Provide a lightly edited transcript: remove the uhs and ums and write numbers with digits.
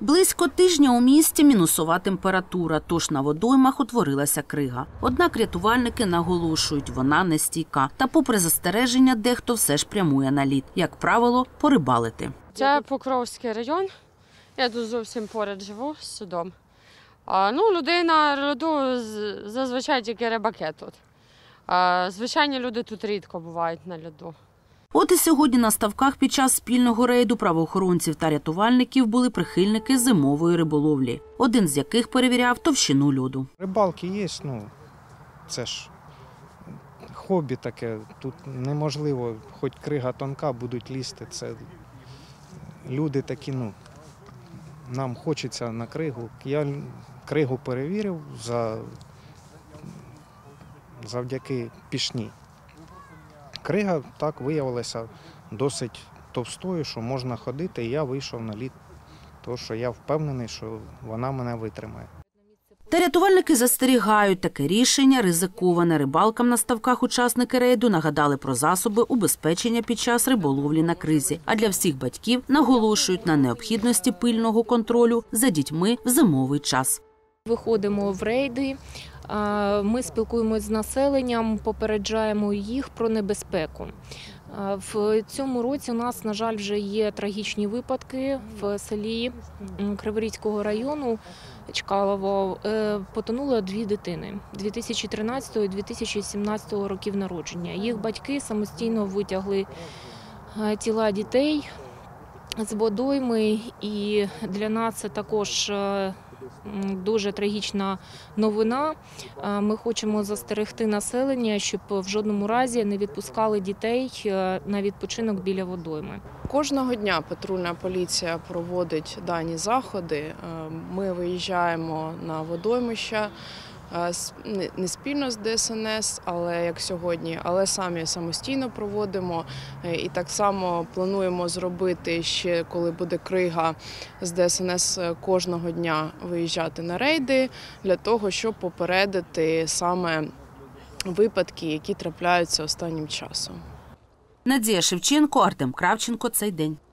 Близько тижня у місті мінусова температура, тож на водоймах утворилася крига. Однак рятувальники наголошують, вона нестійка. Та попри застереження, дехто все ж прямує на лід. Як правило, порибалити. Це Покровський район. Я тут зовсім поряд живу з судом. Людей на льоду зазвичай тільки рибаки тут. Звичайні люди тут рідко бувають на льоду. От і сьогодні на ставках під час спільного рейду правоохоронців та рятувальників були прихильники зимової риболовлі, один з яких перевіряв товщину льоду. Рибалки є, це ж хобі таке, тут неможливо, хоч крига тонка, будуть лізти. Це люди такі, нам хочеться на кригу. Я кригу перевірив завдяки пішні. Крига так виявилася досить товстою, що можна ходити, і я вийшов на лід, тому що я впевнений, що вона мене витримає. Та рятувальники застерігають, таке рішення ризиковане. Рибалкам на ставках учасники рейду нагадали про засоби убезпечення під час риболовлі на кризі. А для всіх батьків наголошують на необхідності пильного контролю за дітьми в зимовий час. Виходимо в рейди, ми спілкуємося з населенням, попереджаємо їх про небезпеку. В цьому році у нас, на жаль, вже є трагічні випадки в селі Криворізького району Чкалово. Потонуло 2 дитини 2013 і 2017 років народження. Їх батьки самостійно витягли тіла дітей з водойми, і для нас це також дуже трагічна новина. Ми хочемо застерегти населення, щоб в жодному разі не відпускали дітей на відпочинок біля водойми. Кожного дня патрульна поліція проводить дані заходи. Ми виїжджаємо на водоймища не спільно з ДСНС, але самі самостійно проводимо. І так само плануємо зробити ще, коли буде крига, з ДСНС кожного дня виїжджати на рейди, для того, щоб попередити саме випадки, які трапляються останнім часом. Надія Шевченко, Артем Кравченко. Цей день.